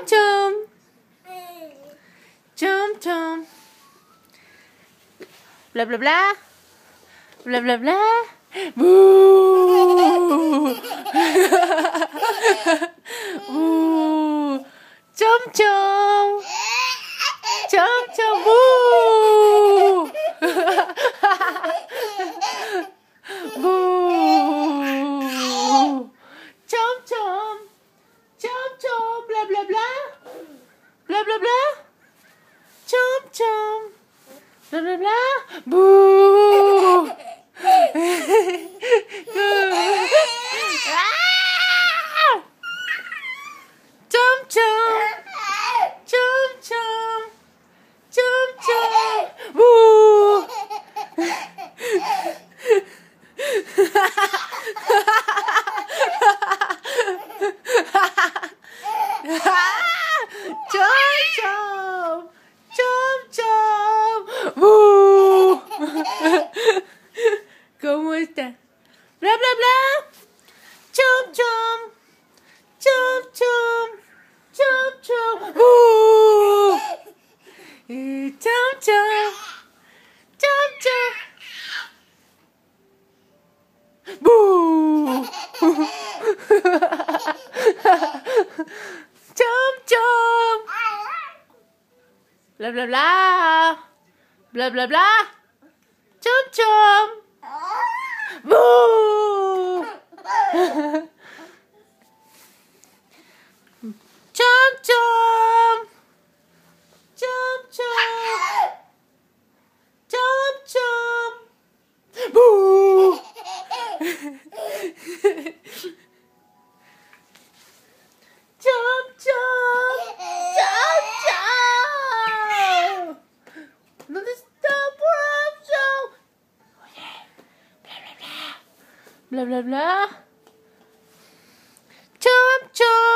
Chum chum. Chum chum. Blah blah blah. Blah blah blah. Boo. Boo. Chum chum. Chum chum. Boo. Boo. Chum chum. Chum chum. Blah blah blah. Blah blah blah. Chum chum. Blah blah blah. Boo. Chum chum. Chum chum. Chum chum. Boo. Chum chum. Chum chum. Boo. ¿Cómo está? Bla bla bla. Chum chum. Chum chum. Chum chum. Boo. Chum chum. Chum chum. Boo. Chum chum. Bla bla bla. Bla bla bla. Chum chum. Boo. Chum chum. Chum chum. Chum chum. Boo. Chum chum. Chum chum. ¿Dónde está Chum? Oye, bla bla bla. Bla bla bla. Chum chum.